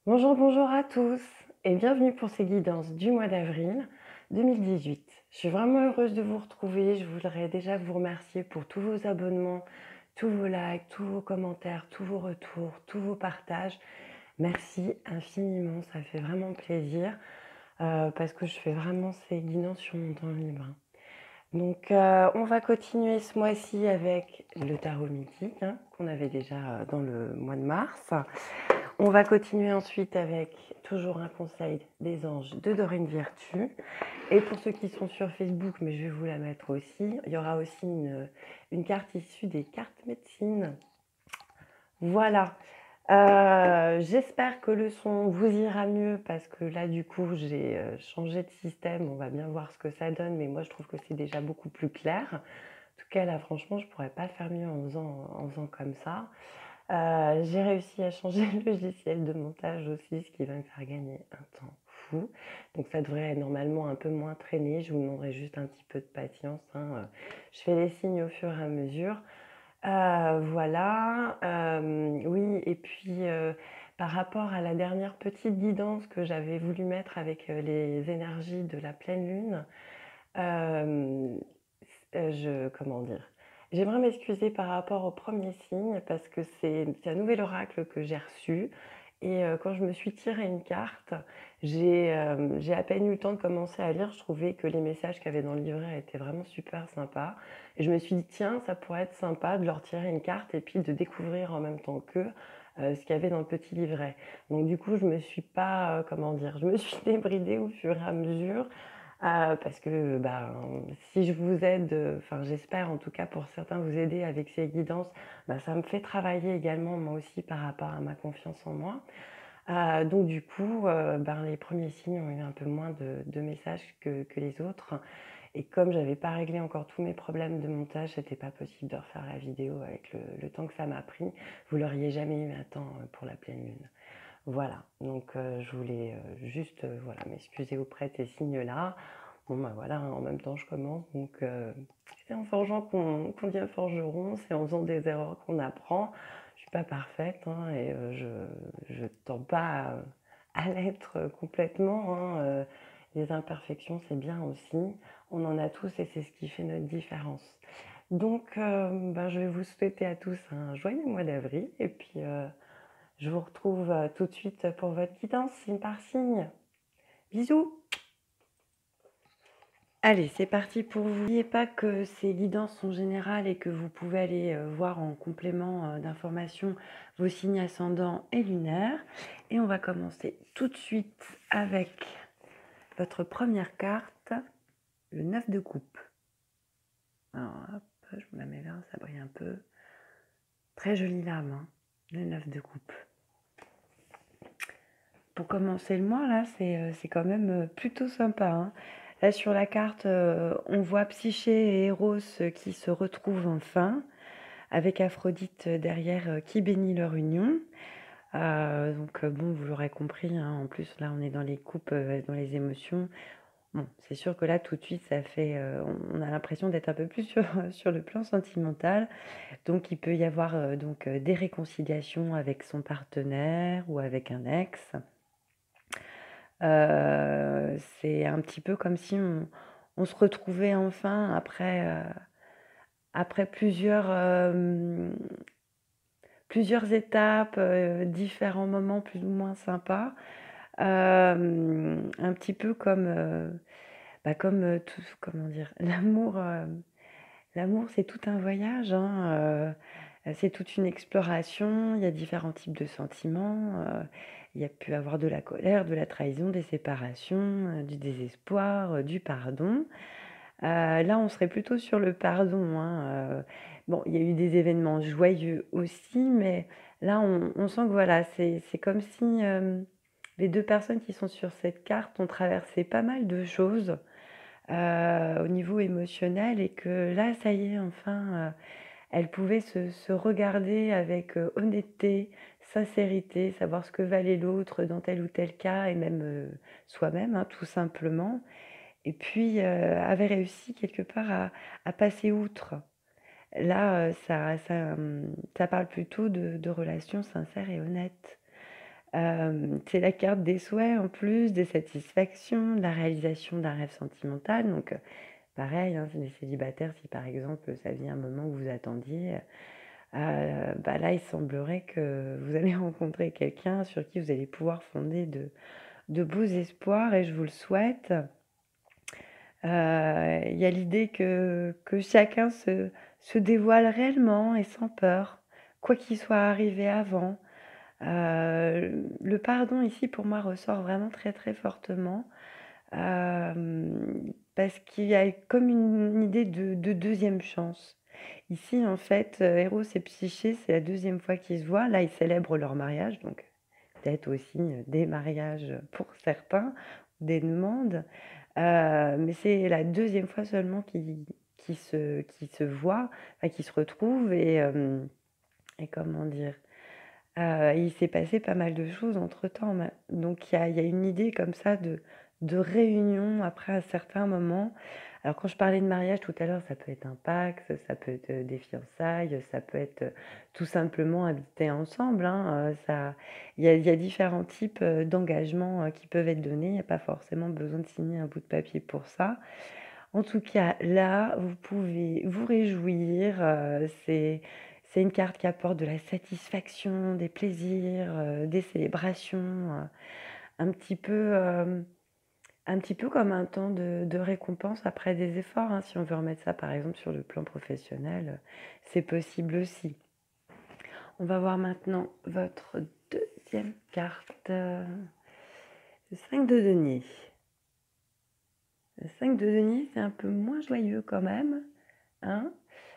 Bonjour, bonjour à tous et bienvenue pour ces guidances du mois d'avril 2018. Je suis vraiment heureuse de vous retrouver. Je voudrais déjà vous remercier pour tous vos abonnements, tous vos likes, tous vos commentaires, tous vos retours, tous vos partages. Merci infiniment, ça fait vraiment plaisir parce que je fais vraiment ces guidances sur mon temps libre. Donc, on va continuer ce mois-ci avec le tarot mythique qu'on avait déjà dans le mois de mars. On va continuer ensuite avec toujours un conseil des anges de Dorine Virtue. Et pour ceux qui sont sur Facebook, mais je vais vous la mettre aussi, il y aura aussi une carte issue des cartes médecine. Voilà. J'espère que le son vous ira mieux parce que là, du coup, j'ai changé de système. On va bien voir ce que ça donne, mais moi, je trouve que c'est déjà beaucoup plus clair. En tout cas, là, franchement, je ne pourrais pas faire mieux en faisant comme ça. J'ai réussi à changer le logiciel de montage aussi, ce qui va me faire gagner un temps fou. Donc ça devrait normalement un peu moins traîner. Je vous demanderai juste un petit peu de patience. Je fais les signes au fur et à mesure. Voilà. Oui, et puis par rapport à la dernière petite guidance que j'avais voulu mettre avec les énergies de la pleine lune, comment dire? J'aimerais m'excuser par rapport au premier signe parce que c'est un nouvel oracle que j'ai reçu et quand je me suis tiré une carte, j'ai à peine eu le temps de commencer à lire. Je trouvais que les messages qu'il y avait dans le livret étaient vraiment super sympas et je me suis dit: «Tiens, ça pourrait être sympa de leur tirer une carte et puis de découvrir en même temps qu'eux, ce qu'il y avait dans le petit livret». Donc du coup, je me suis pas, comment dire? Je me suis débridée au fur et à mesure. Parce que, si je vous aide, enfin j'espère en tout cas pour certains vous aider avec ces guidances, ça me fait travailler également moi aussi par rapport à ma confiance en moi. Donc du coup, les premiers signes ont eu un peu moins de messages que les autres et comme j'avais pas réglé encore tous mes problèmes de montage, c'était pas possible de refaire la vidéo avec le temps que ça m'a pris. Vous l'auriez jamais eu à temps, pour la pleine lune. Voilà, donc je voulais juste voilà, m'excuser auprès de ces signes-là. Bon, voilà, en même temps, je commence, donc c'est en forgeant qu'on devient forgeron, c'est en faisant des erreurs qu'on apprend. Je suis pas parfaite et je tends pas à l'être complètement. Les imperfections, c'est bien aussi. On en a tous et c'est ce qui fait notre différence. Donc, je vais vous souhaiter à tous un joyeux mois d'avril et puis je vous retrouve tout de suite pour votre guidance, signe par signe. Bisous! Allez, c'est parti pour vous. N'oubliez pas que ces guidances sont générales et que vous pouvez aller voir en complément d'informations vos signes ascendants et lunaires. Et on va commencer tout de suite avec votre première carte, le 9 de coupe. Alors hop, je me la mets là, ça brille un peu. Très jolie lame, le 9 de coupe. Pour commencer le mois, là, c'est quand même plutôt sympa. Là, sur la carte, on voit Psyché et Eros qui se retrouvent enfin, avec Aphrodite derrière qui bénit leur union. Donc, bon, vous l'aurez compris, en plus, là, on est dans les coupes, dans les émotions. Bon, c'est sûr que là, tout de suite, ça fait, on a l'impression d'être un peu plus sur le plan sentimental. Donc, il peut y avoir des réconciliations avec son partenaire ou avec un ex. C'est un petit peu comme si on se retrouvait enfin après plusieurs étapes, différents moments plus ou moins sympas. Un petit peu comme tout comment dire? L'amour, c'est tout un voyage, c'est toute une exploration. Il y a différents types de sentiments, il y a pu avoir de la colère, de la trahison, des séparations, du désespoir, du pardon. Là, on serait plutôt sur le pardon, bon, il y a eu des événements joyeux aussi, mais là, on sent que voilà, c'est comme si, les 2 personnes qui sont sur cette carte ont traversé pas mal de choses, au niveau émotionnel et que là, ça y est, enfin, elles pouvaient se regarder avec honnêteté, sincérité, savoir ce que valait l'autre dans tel ou tel cas et même soi-même, tout simplement. Et puis, avaient réussi quelque part à passer outre. Là, ça parle plutôt de relations sincères et honnêtes. C'est la carte des souhaits en plus, des satisfactions, de la réalisation d'un rêve sentimental. Donc, pareil, hein, les célibataires, si par exemple ça vient un moment où vous attendiez, bah là, il semblerait que vous allez rencontrer quelqu'un sur qui vous allez pouvoir fonder de beaux espoirs et je vous le souhaite. Il y a l'idée que chacun se dévoile réellement et sans peur, quoi qu'il soit arrivé avant. Le pardon ici pour moi ressort vraiment très très fortement parce qu'il y a comme une idée de deuxième chance. Ici en fait, Eros et Psyché, c'est la deuxième fois qu'ils se voient. Là, ils célèbrent leur mariage, donc peut-être aussi des mariages pour certains, des demandes. Mais c'est la deuxième fois seulement qu'ils se voient, enfin, qu'ils se retrouvent et comment dire? Il s'est passé pas mal de choses entre-temps, donc il y a une idée comme ça de réunion après un certain moment. Alors quand je parlais de mariage tout à l'heure, ça peut être un pacte, ça peut être, des fiançailles, ça peut être, tout simplement habiter ensemble, hein, ça il y a différents types, d'engagements, qui peuvent être donnés. Il n'y a pas forcément besoin de signer un bout de papier pour ça. En tout cas, là, vous pouvez vous réjouir, c'est une carte qui apporte de la satisfaction, des plaisirs, des célébrations, un petit peu, un petit peu comme un temps de récompense après des efforts, hein. Si on veut remettre ça, par exemple, sur le plan professionnel, c'est possible aussi. On va voir maintenant votre deuxième carte, le 5 de denier. Le 5 de denier, c'est un peu moins joyeux quand même, hein.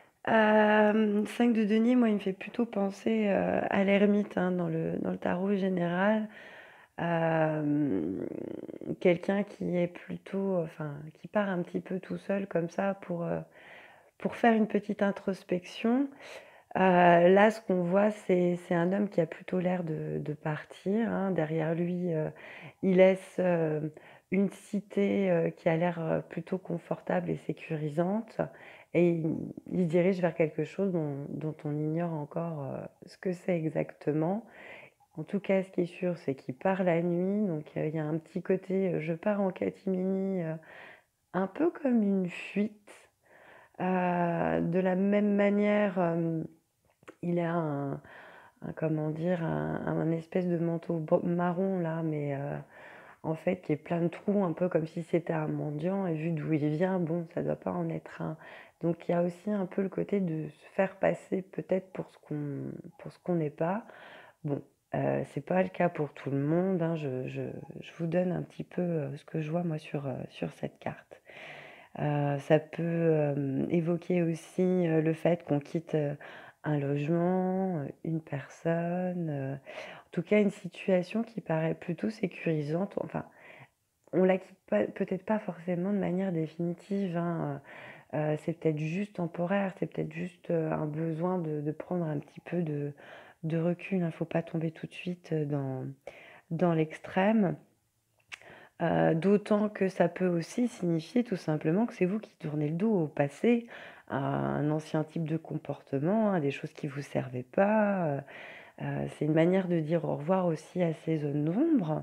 5 de denier, moi, il me fait plutôt penser, à l'ermite, hein, dans le tarot général. Hem, Quelqu'un qui est plutôt, enfin, qui part un petit peu tout seul comme ça pour faire une petite introspection. Là, ce qu'on voit, c'est un homme qui a plutôt l'air de partir, hein. Derrière lui, il laisse, une cité, qui a l'air, plutôt confortable et sécurisante et il se dirige vers quelque chose dont on ignore encore, ce que c'est exactement. En tout cas, ce qui est sûr, c'est qu'il part la nuit, donc il y a un petit côté, je pars en catimini, un peu comme une fuite. De la même manière, il a un comment dire? Un espèce de manteau marron là, mais en fait qui est plein de trous, un peu comme si c'était un mendiant et vu d'où il vient, bon, ça doit pas en être un. Donc il y a aussi un peu le côté de se faire passer peut-être pour ce qu'on n'est pas. Bon, c'est pas le cas pour tout le monde, hein. Je vous donne un petit peu, ce que je vois moi sur cette carte. Ça peut, évoquer aussi, le fait qu'on quitte, un logement, une personne, en tout cas une situation qui paraît plutôt sécurisante. Enfin, on la quitte pas peut-être pas forcément de manière définitive, hein, c'est peut-être juste temporaire, c'est peut-être juste, un besoin de prendre un petit peu de recul, hein. Faut pas tomber tout de suite, dans l'extrême. D'autant que ça peut aussi signifier tout simplement que c'est vous qui tournez le dos au passé, à un ancien type de comportement, à des choses qui vous servaient pas, c'est une manière de dire au revoir aussi à ces zones d'ombre.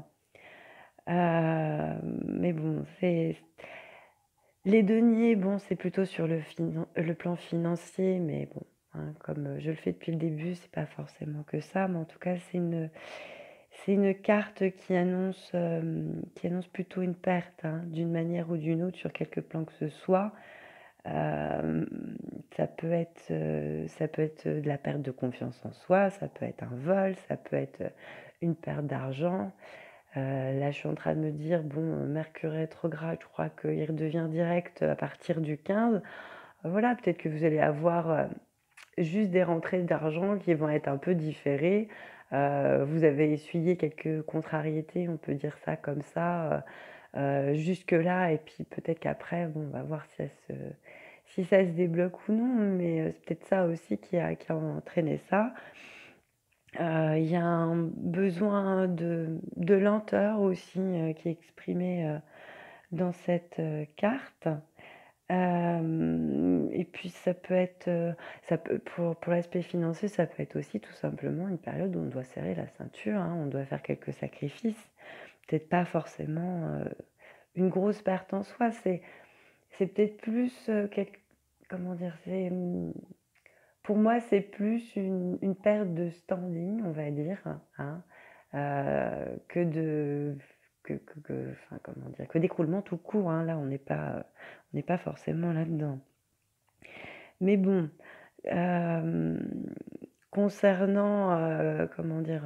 Mais bon, c'est les deniers, bon, c'est plutôt sur le plan financier, mais bon, hein, comme, je le fais depuis le début, c'est pas forcément que ça, mais en tout cas, c'est une carte qui annonce plutôt une perte, hein, d'une manière ou d'une autre sur quelque plan que ce soit. Hem, ça peut être de la perte de confiance en soi, ça peut être un vol, ça peut être, une perte d'argent. Là, je suis en train de me dire: «Bon, Mercure rétrograde, je crois qu'il redevient direct à partir du 15». Voilà, peut-être que vous allez avoir, juste des rentrées d'argent qui vont être un peu différées. Vous avez essuyé quelques contrariétés, on peut dire ça comme ça, jusque-là et puis peut-être qu'après, bon, on va voir si ça se débloque ou non, mais c'est peut-être ça aussi qui a entraîné ça. Il y a un besoin de lenteur aussi, qui est exprimé, dans cette, carte. Et puis ça peut être, ça peut pour l'aspect financier, ça peut être aussi tout simplement une période où on doit serrer la ceinture, hein, on doit faire quelques sacrifices. Peut-être pas forcément, une grosse perte en soi, c'est peut-être plus, comment dire? Pour moi, c'est plus une perte de standing, on va dire, hein, que de enfin, comment dire? Que d'écroulement tout court, hein. Là, on n'est pas forcément là-dedans. Mais bon, hem, concernant, comment dire?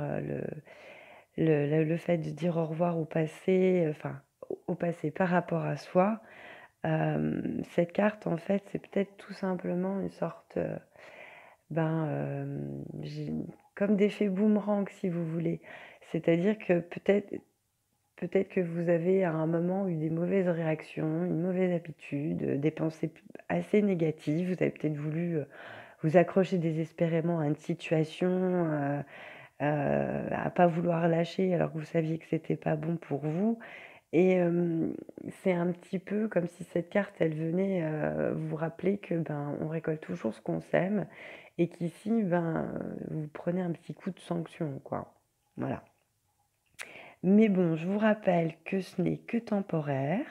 Le fait de dire au revoir au passé, enfin, au passé par rapport à soi, cette carte, en fait, c'est peut-être tout simplement une sorte, j'ai comme d'effet boomerang, si vous voulez. C'est-à-dire que peut-être que vous avez à un moment eu des mauvaises réactions, une mauvaise habitude, des pensées assez négatives. Vous avez peut-être voulu vous accrocher désespérément à une situation, à pas vouloir lâcher alors que vous saviez que c'était pas bon pour vous. Et c'est un petit peu comme si cette carte, elle venait vous rappeler que ben, on récolte toujours ce qu'on sème et qu'ici, ben, vous prenez un petit coup de sanction, quoi. Voilà. Mais bon, je vous rappelle que ce n'est que temporaire,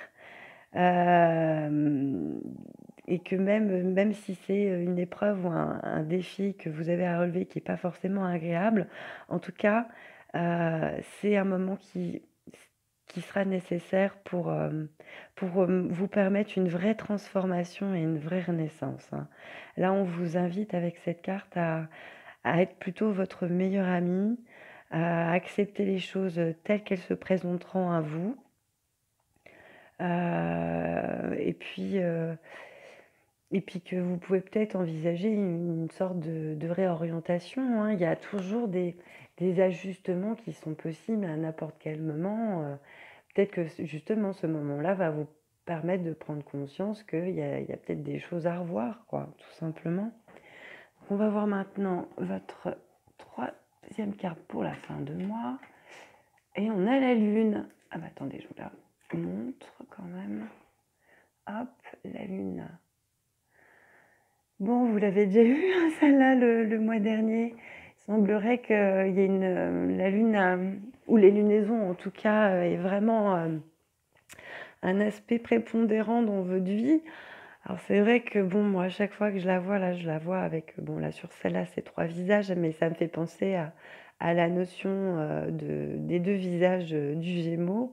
hem et que même si c'est, une épreuve ou un défi que vous avez à relever qui est pas forcément agréable, en tout cas, c'est un moment qui sera nécessaire vous permettre une vraie transformation et une vraie renaissance, hein. Là, on vous invite avec cette carte à être plutôt votre meilleur ami, à accepter les choses, telles qu'elles se présenteront à vous, et puis, que vous pouvez peut-être envisager une sorte de réorientation, hein. Il y a toujours des ajustements qui sont possibles à n'importe quel moment, peut-être que justement ce moment-là va vous permettre de prendre conscience qu'il y a peut-être des choses à revoir, quoi, tout simplement. On va voir maintenant votre troisième carte pour la fin de mois. Et on a la lune. Ah bah attendez, je vous la montre quand même. Hop, la lune. Bon, vous l'avez déjà eu, hein, celle-là, le mois dernier. Il semblerait qu'il y ait la lune, ou les lunaisons en tout cas, est vraiment un aspect prépondérant dans votre vie. Alors c'est vrai que bon, moi, à chaque fois que je la vois, là, je la vois avec, bon, là, sur celle-là, c'est 3 visages, mais ça me fait penser à la notion des deux visages du Gémeaux.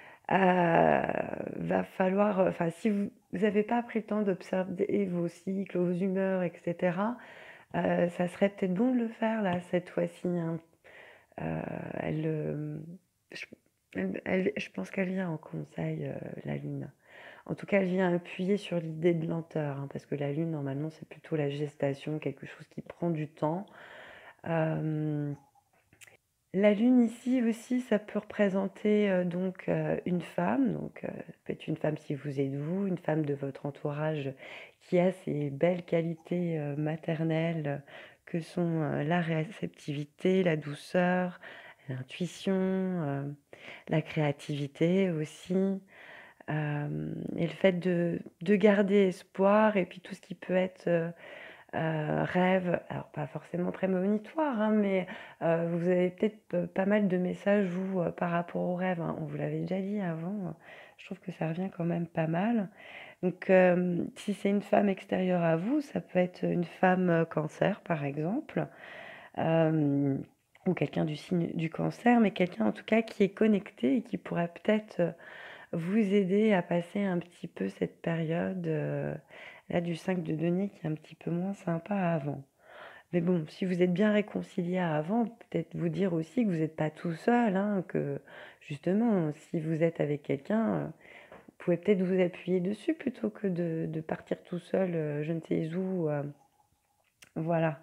Va falloir, enfin, si vous n'avez pas pris le temps d'observer vos cycles, vos humeurs, etc., ça serait peut-être bon de le faire là, cette fois-ci, hein. Euh, elle, je, je pense qu'elle vient en conseil, la Lune. En tout cas, elle vient appuyer sur l'idée de lenteur, hein, parce que la Lune, normalement, c'est plutôt la gestation, quelque chose qui prend du temps. Euh, la lune ici aussi, ça peut représenter donc une femme, donc ça peut être une femme si vous êtes vous, une femme de votre entourage qui a ces belles qualités maternelles que sont la réceptivité, la douceur, l'intuition, la créativité aussi, et le fait de garder espoir et puis tout ce qui peut être rêve, alors pas forcément prémonitoire, hein, mais vous avez peut-être pas mal de messages, vous, par rapport aux rêves, hein. On vous l'avait déjà dit avant, je trouve que ça revient quand même pas mal. Donc, si c'est une femme extérieure à vous, ça peut être une femme cancer, par exemple, euh, ou quelqu'un du signe du cancer, mais quelqu'un en tout cas qui est connecté et qui pourrait peut-être vous aider à passer un petit peu cette période là du 5 de denier qui est un petit peu moins sympa avant. Mais bon, si vous êtes bien réconcilié avant, peut-être vous dire aussi que vous n'êtes pas tout seul, hein, que justement, si vous êtes avec quelqu'un, vous pouvez peut-être vous appuyer dessus plutôt que de partir tout seul, je ne sais où. Voilà.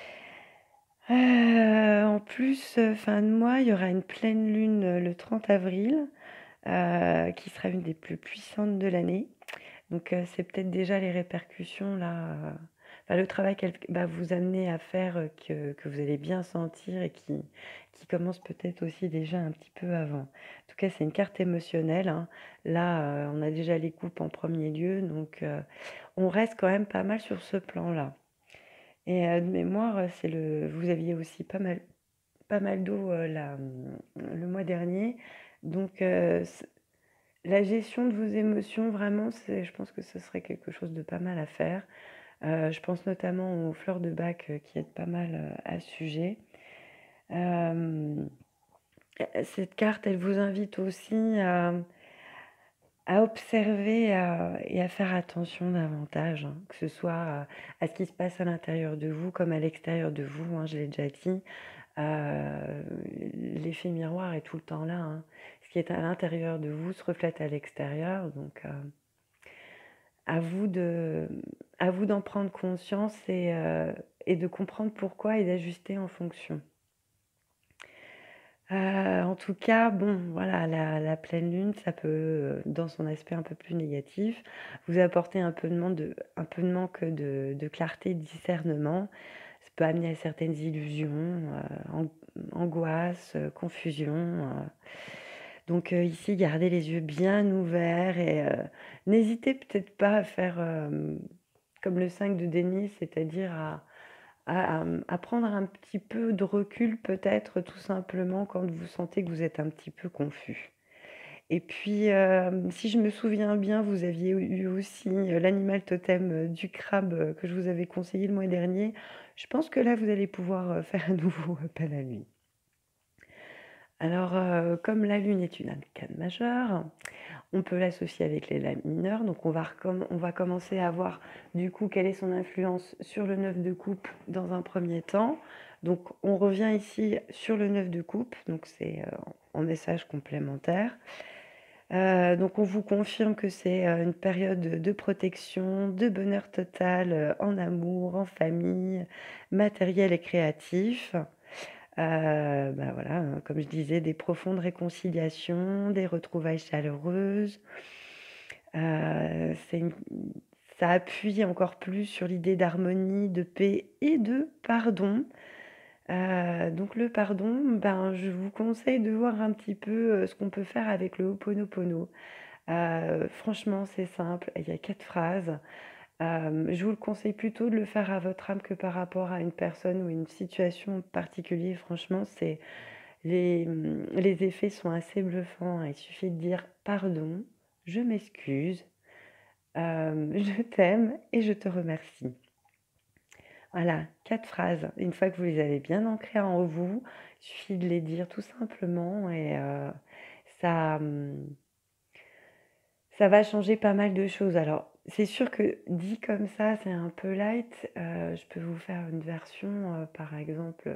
En plus, fin de mois, il y aura une pleine lune le 30 avril, qui sera une des plus puissantes de l'année. Donc c'est peut-être déjà les répercussions là, enfin, le travail qu'elle va vous amener à faire, que vous allez bien sentir et qui commence peut-être aussi déjà un petit peu avant. En tout cas, c'est une carte émotionnelle, hein. Là, on a déjà les coupes en premier lieu, donc on reste quand même pas mal sur ce plan-là. Et de mémoire, vous aviez aussi pas mal d'eau, le mois dernier, donc la gestion de vos émotions, vraiment, je pense que ce serait quelque chose de pas mal à faire. Je pense notamment aux fleurs de bac, qui aident pas mal, à ce sujet. Hem, Cette carte, elle vous invite aussi à observer, et à faire attention davantage, hein, que ce soit, à ce qui se passe à l'intérieur de vous comme à l'extérieur de vous, hein, je l'ai déjà dit. L'effet miroir est tout le temps là, hein. Ce qui est à l'intérieur de vous se reflète à l'extérieur, donc à vous de à vous d'en prendre conscience et de comprendre pourquoi et d'ajuster en fonction. En tout cas, bon, voilà, la pleine lune, ça peut, dans son aspect un peu plus négatif, vous apporter un peu de manque de clarté, de discernement. Ça peut amener à certaines illusions, angoisses, confusion, donc ici, gardez les yeux bien ouverts et n'hésitez peut-être pas à faire, comme le 5 de denier, c'est-à-dire à prendre un petit peu de recul peut-être tout simplement quand vous sentez que vous êtes un petit peu confus. Et puis, si je me souviens bien, vous aviez eu aussi, l'animal totem, du crabe, que je vous avais conseillé le mois dernier. Je pense que là, vous allez pouvoir, faire à nouveau appel à lui. Alors, comme la lune est une arcane majeure, on peut l'associer avec les lames mineures. Donc on va commencer à voir du coup quelle est son influence sur le 9 de coupe dans un premier temps. Donc on revient ici sur le 9 de coupe, donc c'est en message complémentaire. Donc on vous confirme que c'est une période de protection, de bonheur total en amour, en famille, matériel et créatif. Bah voilà, comme je disais, des profondes réconciliations, des retrouvailles chaleureuses. C'est une Ça appuie encore plus sur l'idée d'harmonie, de paix et de pardon. Donc le pardon, ben, je vous conseille de voir un petit peu, ce qu'on peut faire avec le Ho'oponopono. Franchement, c'est simple, il y a 4 phrases. Je vous le conseille plutôt de le faire à votre âme que par rapport à une personne ou une situation particulière. Franchement, les effets sont assez bluffants, hein. Il suffit de dire: «Pardon, je m'excuse, je t'aime et je te remercie». Voilà, 4 phrases. Une fois que vous les avez bien ancrées en vous, il suffit de les dire tout simplement et ça, ça va changer pas mal de choses. Alors, c'est sûr que dit comme ça, c'est un peu light. Je peux vous faire une version, par exemple,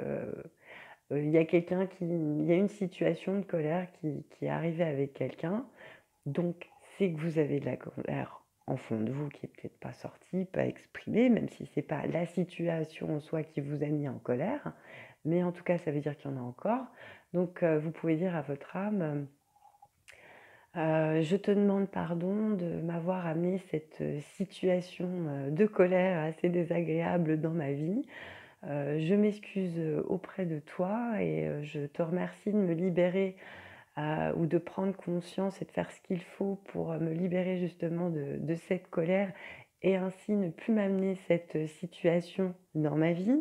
il y a une situation de colère qui est arrivée avec quelqu'un, donc c'est que vous avez de la colère en fond de vous qui est peut-être pas sortie, pas exprimée, même si c'est pas la situation en soi qui vous a mis en colère, mais en tout cas, ça veut dire qu'il y en a encore. Donc vous pouvez dire à votre âme, «Je te demande pardon de m'avoir amené cette, situation, de colère assez désagréable dans ma vie. Je m'excuse, auprès de toi et je te remercie de me libérer, ou de prendre conscience et de faire ce qu'il faut pour, me libérer justement de cette colère et ainsi ne plus m'amener cette, situation dans ma vie.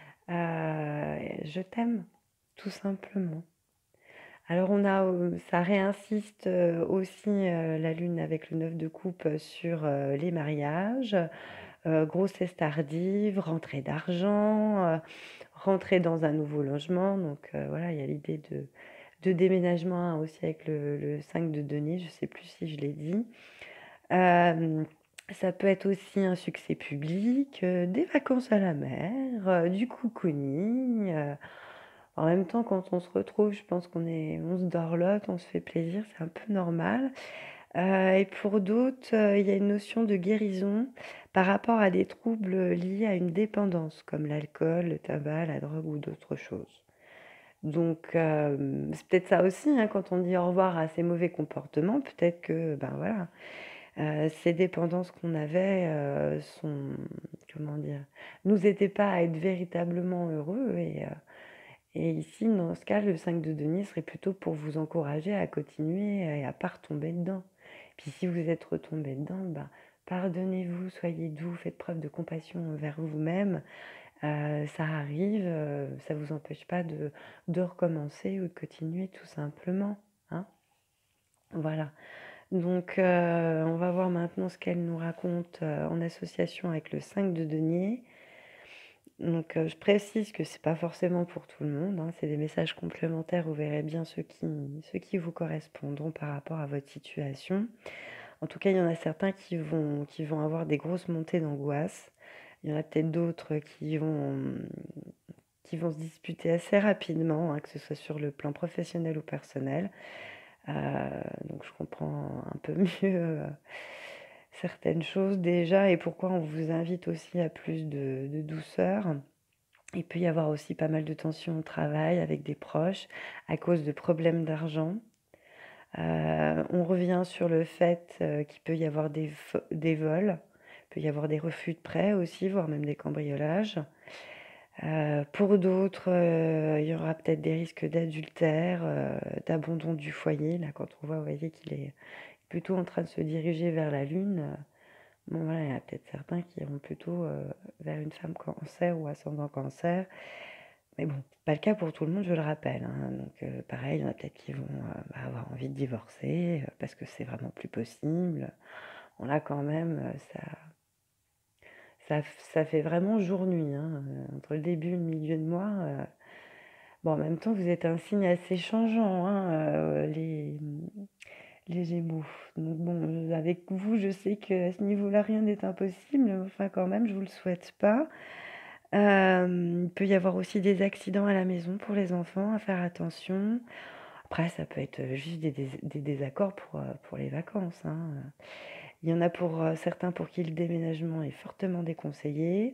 Je t'aime, tout simplement». Alors ça réinsiste, aussi, la lune avec le 9 de coupe, sur, les mariages, grossesse tardive, rentrée d'argent, rentrer dans un nouveau logement. Donc, voilà, il y a l'idée de déménagement, hein, aussi avec le 5 de denier, je ne sais plus si je l'ai dit. Hem, Ça peut être aussi un succès public, des vacances à la mer, du cocooning, en même temps, quand on se retrouve, je pense on se dorlote, on se fait plaisir, c'est un peu normal. Et pour d'autres, il y a une notion de guérison par rapport à des troubles, liés à une dépendance, comme l'alcool, le tabac, la drogue ou d'autres choses. Donc, c'est peut-être ça aussi, hein, quand on dit au revoir à ces mauvais comportements, peut-être que, ben, voilà, ces dépendances qu'on avait, sont comment dire? Nous aidez pas à être véritablement heureux et ici, dans ce cas, le 5 de denier serait plutôt pour vous encourager à continuer et à pas retomber dedans. Puis si vous êtes retombé dedans, bah, pardonnez-vous, soyez doux, faites preuve de compassion envers vous-même. Ça arrive, ça vous empêche pas de recommencer ou de continuer tout simplement, hein. Voilà. Donc, on va voir maintenant ce qu'elle nous raconte, en association avec le 5 de denier. Donc, je précise que c'est pas forcément pour tout le monde, hein, c'est des messages complémentaires, vous verrez bien ceux qui vous correspondront par rapport à votre situation. En tout cas, il y en a certains qui vont avoir des grosses montées d'angoisse. Il y en a peut-être d'autres qui vont se disputer assez rapidement, hein, que ce soit sur le plan professionnel ou personnel. Heu, donc je comprends un peu mieux, certaines choses déjà et pourquoi on vous invite aussi à plus de douceur. Il peut y avoir aussi pas mal de tensions au travail avec des proches à cause de problèmes d'argent. On revient sur le fait, qu'il peut y avoir des vols, il peut y avoir des refus de prêts aussi, voire même des cambriolages. Pour d'autres, il y aura peut-être des risques d'adultère, d'abandon du foyer. Là, quand on voit, vous voyez qu'il est plutôt en train de se diriger vers la lune, bon voilà, il y en a peut-être certains qui iront plutôt, vers une femme Cancer ou ascendant Cancer. Mais bon, pas le cas pour tout le monde, je le rappelle, hein. Donc, pareil, il y en a peut-être qui vont, avoir envie de divorcer, parce que c'est vraiment plus possible. Bon là, quand même, ça fait vraiment jour-nuit, hein, entre le début et le milieu de mois, bon, en même temps, vous êtes un signe assez changeant, hein, les Gémeaux. Donc bon, avec vous, je sais qu'à ce niveau-là, rien n'est impossible, enfin quand même, je vous le souhaite pas. Il peut y avoir aussi des accidents à la maison pour les enfants, à faire attention. Après, ça peut être, juste des désaccords pour les vacances, hein. Il y en a pour, certains pour qui le déménagement est fortement déconseillé.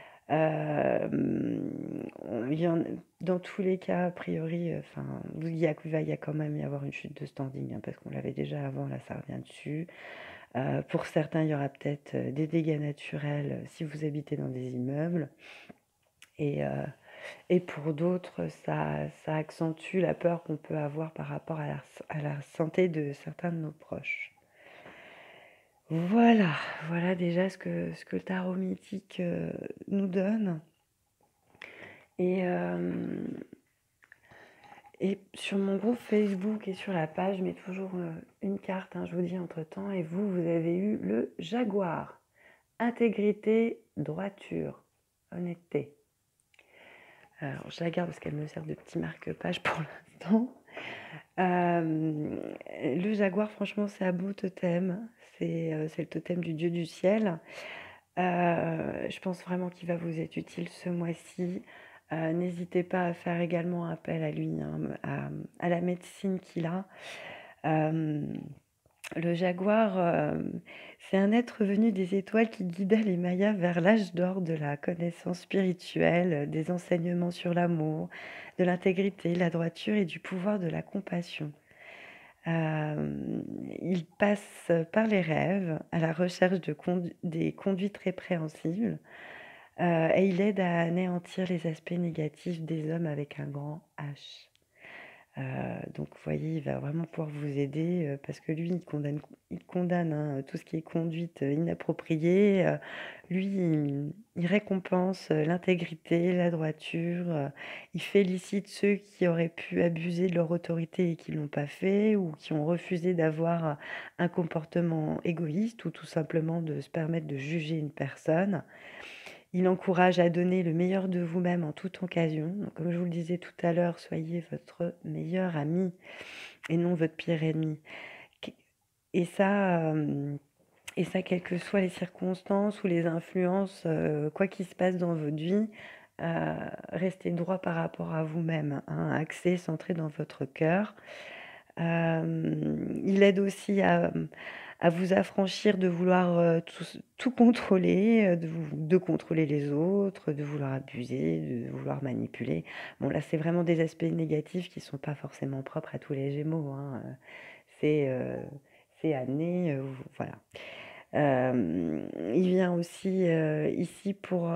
Il y en dans tous les cas, a priori, enfin, il va y a quand même y avoir une chute de standing, hein, parce qu'on l'avait déjà avant, là, ça revient dessus. Pour certains, il y aura peut-être, des dégâts naturels, si vous habitez dans des immeubles et heu et pour d'autres, ça accentue la peur qu'on peut avoir par rapport à la santé de certains de nos proches. Voilà, voilà déjà ce que le tarot mythique, nous donne et hem et sur mon groupe Facebook et sur la page, je mets toujours, une carte, hein, je vous dis entre-temps et vous avez eu le jaguar. Intégrité, droiture, honnêteté. Alors je la garde parce qu'elle me sert de petit marque-page pour l'instant. Le jaguar, franchement, c'est un beau totem. C'est le totem du dieu du ciel. Je pense vraiment qu'il va vous être utile ce mois-ci. N'hésitez pas à faire également appel à lui, hein, à la médecine qu'il a. Hem, le jaguar, c'est un être venu des étoiles qui guida les Mayas vers l'âge d'or de la connaissance spirituelle, des enseignements sur l'amour, de l'intégrité, la droiture et du pouvoir de la compassion. Il passe par les rêves à la recherche des conduites répréhensibles, et il aide à anéantir les aspects négatifs des hommes avec un grand H. Donc vous voyez, il va vraiment pouvoir vous aider, parce que lui, il condamne, hein, tout ce qui est conduite, inappropriée, lui, il récompense, l'intégrité, la droiture, il félicite ceux qui auraient pu abuser de leur autorité et qui l'ont pas fait ou qui ont refusé d'avoir, un comportement égoïste ou tout simplement de se permettre de juger une personne. Il encourage à donner le meilleur de vous-même en toute occasion. Donc, comme je vous le disais tout à l'heure, soyez votre meilleur ami et non votre pire ennemi. Qu- Et ça, quelles que soient les circonstances ou les influences, quoi qu'il se passe dans votre vie, restez droit par rapport à vous-même, hein, axé, centré dans votre cœur. Il aide aussi à vous affranchir de vouloir, tout contrôler, de contrôler les autres, de vouloir abuser, de vouloir manipuler. Bon là, c'est vraiment des aspects négatifs qui sont pas forcément propres à tous les Gémeaux, hein, c'est, c'est amené, voilà. Il vient aussi ici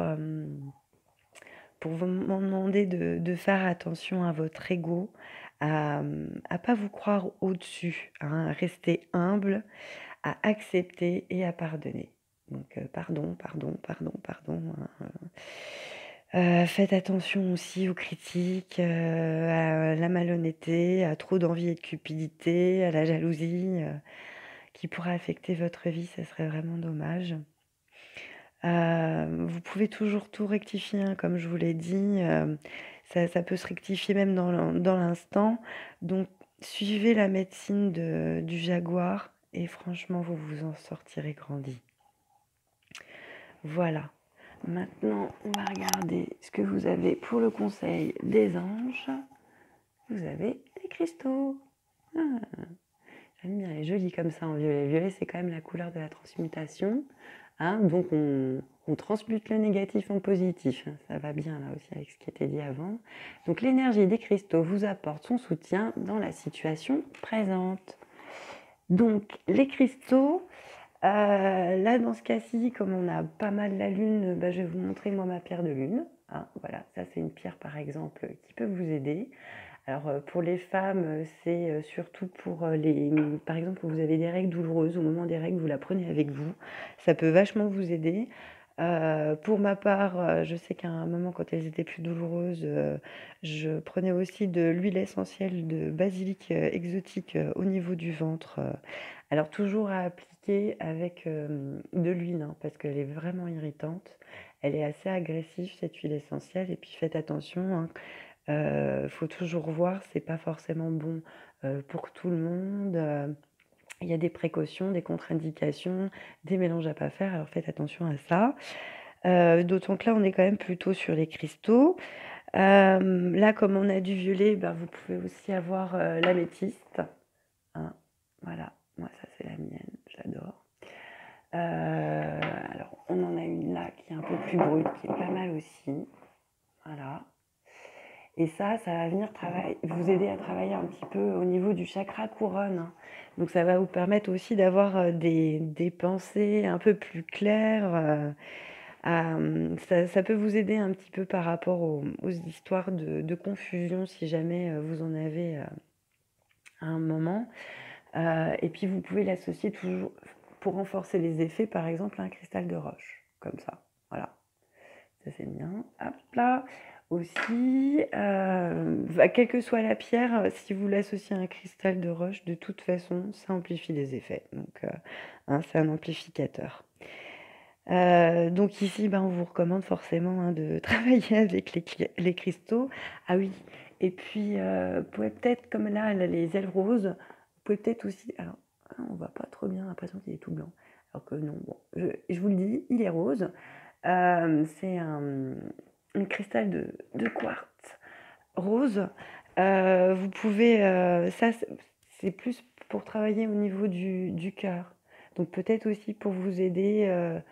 pour vous demander de faire attention à votre ego, à pas vous croire au-dessus, hein, à rester humble, à accepter et à pardonner. Donc pardon, pardon, pardon, pardon, hein. Faites attention aussi aux critiques, à la malhonnêteté, à trop d'envie et de cupidité, à la jalousie, qui pourrait affecter votre vie, ça serait vraiment dommage. Vous pouvez toujours tout rectifier, hein, comme je vous l'ai dit, ça peut se rectifier même dans l'instant. Donc suivez la médecine du jaguar et franchement, vous vous en sortirez grandi. Voilà. Maintenant, on va regarder ce que vous avez pour le conseil des anges. Vous avez des cristaux. Ah, j'aime bien, elle est jolie comme ça en violet. Le violet, c'est quand même la couleur de la transmutation. Hein, donc on transmute le négatif en positif. Ça va bien là aussi avec ce qui était dit avant. Donc l'énergie des cristaux vous apporte son soutien dans la situation présente. Donc les cristaux, là dans ce cas-ci, comme on a pas mal la lune, je vais vous montrer moi ma pierre de lune. Hein, voilà, ça c'est une pierre par exemple qui peut vous aider. Alors pour les femmes, c'est surtout pour par exemple, quand vous avez des règles douloureuses, au moment des règles, vous la prenez avec vous. Ça peut vachement vous aider. Pour ma part, je sais qu'à un moment, quand elles étaient plus douloureuses, je prenais aussi de l'huile essentielle de basilic exotique au niveau du ventre. Alors toujours à appliquer avec de l'huile, hein, parce qu'elle est vraiment irritante. Elle est assez agressive, cette huile essentielle, et puis faites attention, hein, faut toujours voir, c'est pas forcément bon pour tout le monde. Il y a des précautions, des contre-indications, des mélanges à pas faire, alors faites attention à ça. D'autant que là, on est quand même plutôt sur les cristaux. Là, comme on a du violet, vous pouvez aussi avoir l'améthyste. Hein, voilà, moi ça c'est la mienne, j'adore. Alors, on en a une là qui est un peu plus brute, qui est pas mal aussi. Voilà. Et ça va venir vous aider à travailler un petit peu au niveau du chakra couronne, hein. Donc ça va vous permettre aussi d'avoir des pensées un peu plus claires. Ça peut vous aider un petit peu par rapport aux histoires de confusion, si jamais vous en avez à un moment. Et puis vous pouvez l'associer toujours, pour renforcer les effets, par exemple, à un cristal de roche, comme ça. Voilà. Ça c'est bien. Hop là. Aussi, quelle que soit la pierre, si vous l'associez à un cristal de roche, de toute façon, ça amplifie les effets. Donc, hein, c'est un amplificateur. Donc ici, on vous recommande forcément, hein, de travailler avec les cristaux. Ah oui, et puis, vous pouvez peut-être, comme là, elle a les ailes roses, vous pouvez peut-être aussi... Alors, on voit pas trop bien, l'impression qu'il est tout blanc. Alors que non, bon, je vous le dis, il est rose. C'est un cristal de quartz rose. Vous pouvez, ça c'est plus pour travailler au niveau du cœur. Donc peut-être aussi pour vous aider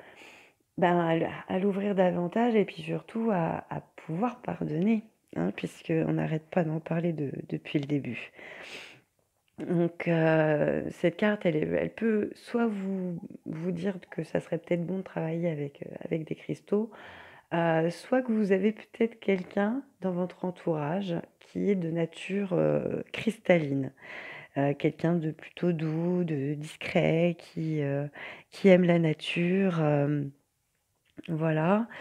à l'ouvrir davantage et puis surtout à pouvoir pardonner, hein, puisqu'on n'arrête pas d'en parler depuis le début. Donc cette carte, elle peut soit vous dire que ça serait peut-être bon de travailler avec des cristaux, soit que vous avez peut-être quelqu'un dans votre entourage qui est de nature cristalline, quelqu'un de plutôt doux, de discret, qui aime la nature, voilà.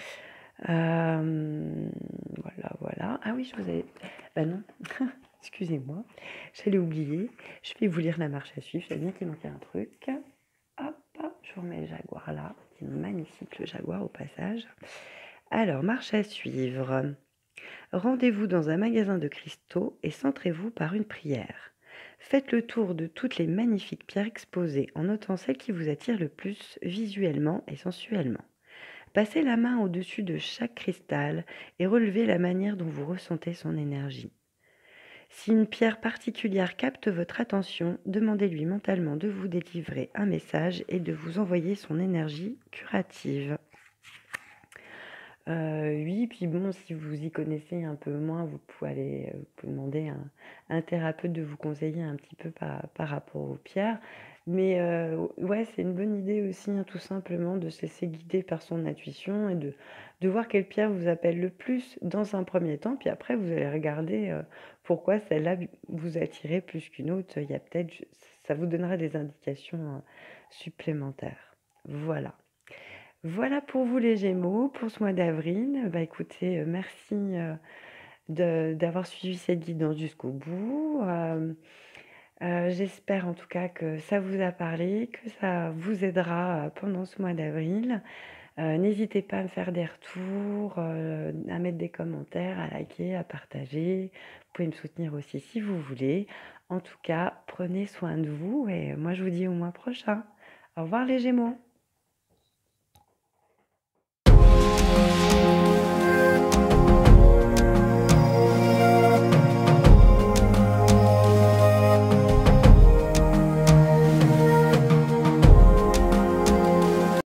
Voilà, voilà. Ah oui, je vous avais... non, excusez-moi, j'allais oublier. Je vais vous lire la marche à suivre, j'avais bien qu'il manquait un truc. Hop, je vous remets le jaguar là, qui est magnifique le jaguar au passage. Alors, marche à suivre. Rendez-vous dans un magasin de cristaux et centrez-vous par une prière. Faites le tour de toutes les magnifiques pierres exposées en notant celles qui vous attirent le plus visuellement et sensuellement. Passez la main au-dessus de chaque cristal et relevez la manière dont vous ressentez son énergie. Si une pierre particulière capte votre attention, demandez-lui mentalement de vous délivrer un message et de vous envoyer son énergie curative. Oui, puis bon, si vous y connaissez un peu moins, vous pouvez aller, vous pouvez demander à un thérapeute de vous conseiller un petit peu par rapport aux pierres. Mais, ouais, c'est une bonne idée aussi, hein, tout simplement de se laisser guider par son intuition et de voir quelle pierre vous appelle le plus dans un premier temps, puis après vous allez regarder, pourquoi celle-là vous attirait plus qu'une autre. Il y a peut-être ça vous donnera des indications, supplémentaires. Voilà. Voilà pour vous les Gémeaux, pour ce mois d'avril. Bah, écoutez, merci, de d'avoir suivi cette guidance jusqu'au bout. J'espère en tout cas que ça vous a parlé, que ça vous aidera, pendant ce mois d'avril. N'hésitez pas à me faire des retours, à mettre des commentaires, à liker, à partager. Vous pouvez me soutenir aussi si vous voulez. En tout cas, prenez soin de vous et moi je vous dis au mois prochain. Au revoir les Gémeaux.